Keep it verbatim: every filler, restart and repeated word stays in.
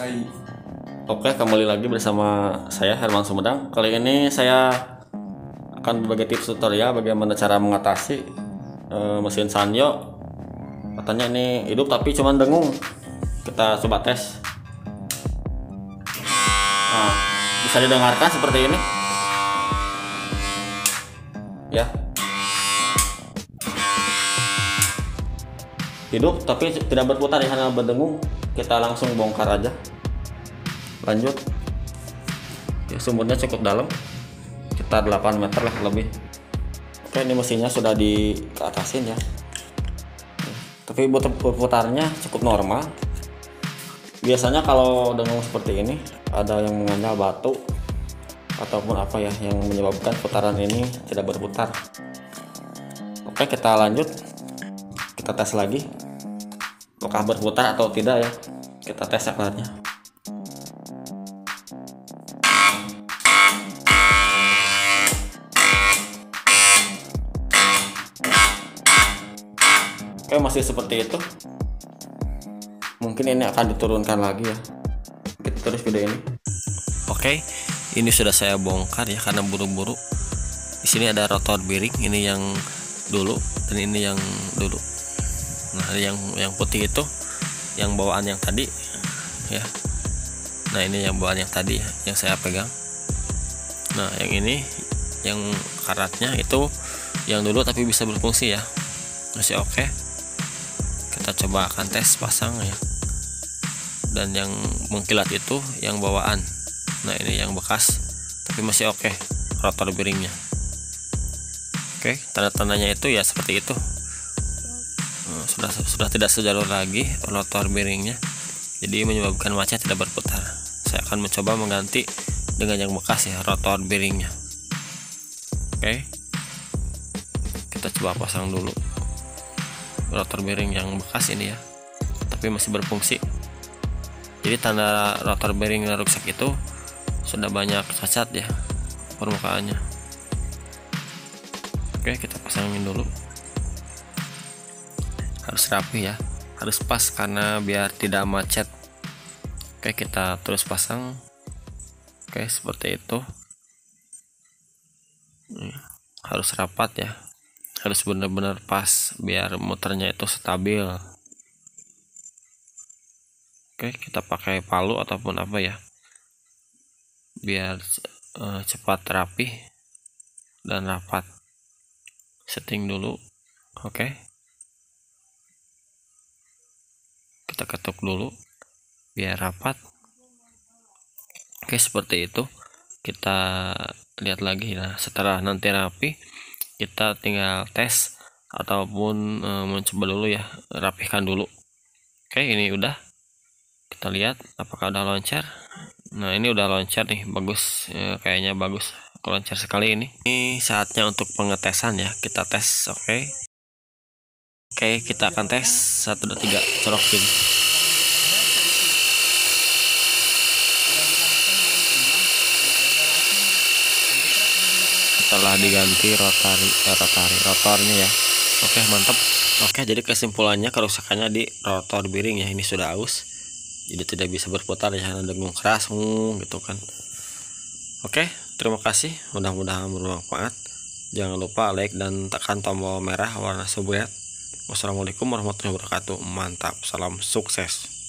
selesai. Oke, kembali lagi bersama saya Herman Sumedang. Kali ini saya akan berbagi tips tutorial bagaimana cara mengatasi uh, mesin Sanyo. Katanya ini hidup tapi cuma dengung. Kita coba tes. Nah, bisa didengarkan seperti ini. Ya. Hidup tapi tidak berputar, hanya berdengung. Kita langsung bongkar aja. Lanjut. Ya, sumurnya cukup dalam, sekitar delapan meter lah lebih. Oke, ini mesinnya sudah di keatasin ya, tapi berputarnya cukup normal. Biasanya kalau dengung seperti ini ada yang menganyal batu ataupun apa ya yang menyebabkan putaran ini tidak berputar. Oke, kita lanjut, kita tes lagi apakah berputar atau tidak ya. Kita tes saklarnya. Oke, masih seperti itu. Mungkin ini akan diturunkan lagi ya. Kita terus video ini. Oke, ini sudah saya bongkar ya karena buru-buru. Di sini ada rotor bearing, ini yang dulu dan ini yang dulu. Nah, yang yang putih itu yang bawaan yang tadi ya. Nah, ini yang bawaan yang tadi ya, yang saya pegang. Nah, yang ini yang karatnya itu yang dulu tapi bisa berfungsi ya. Masih oke. Kita coba akan tes pasang ya. Dan yang mengkilat itu yang bawaan. Nah, ini yang bekas tapi masih oke rotor bearingnya. Oke, tanda-tandanya itu ya seperti itu. Nah, sudah sudah tidak sejalur lagi rotor bearingnya, jadi menyebabkan macet tidak berputar. Saya akan mencoba mengganti dengan yang bekas ya rotor bearingnya. Oke, kita coba pasang dulu rotor bearing yang bekas ini ya, tapi masih berfungsi. Jadi tanda rotor bearing yang rusak itu sudah banyak cacat ya permukaannya. Oke, kita pasangin dulu. Harus rapi ya, harus pas karena biar tidak macet. Oke, kita terus pasang. Oke, seperti itu. Harus rapat ya, harus benar-benar pas biar muternya itu stabil. Oke, kita pakai palu ataupun apa ya biar uh, cepat rapi dan rapat. Setting dulu. Oke, kita ketuk dulu biar rapat. Oke, seperti itu. Kita lihat lagi. Nah, setelah nanti rapi, kita tinggal tes ataupun e, mencoba dulu ya, rapihkan dulu. Oke, ini udah. Kita lihat apakah udah loncat. Nah, ini udah loncat nih, bagus e, kayaknya bagus, loncat sekali ini. Ini saatnya untuk pengetesan ya, kita tes. Oke, oke kita akan tes satu dua tiga, colokin. Setelah diganti rotari, eh, rotari rotornya ya. Oke, mantap. Oke, jadi kesimpulannya kerusakannya di rotor bearing ya, ini sudah aus, jadi tidak bisa berputar ya, dengung keras hmm, gitu kan. Oke, terima kasih, mudah-mudahan bermanfaat. Jangan lupa like dan tekan tombol merah warna subscribe. Wassalamualaikum warahmatullahi wabarakatuh. Mantap, salam sukses.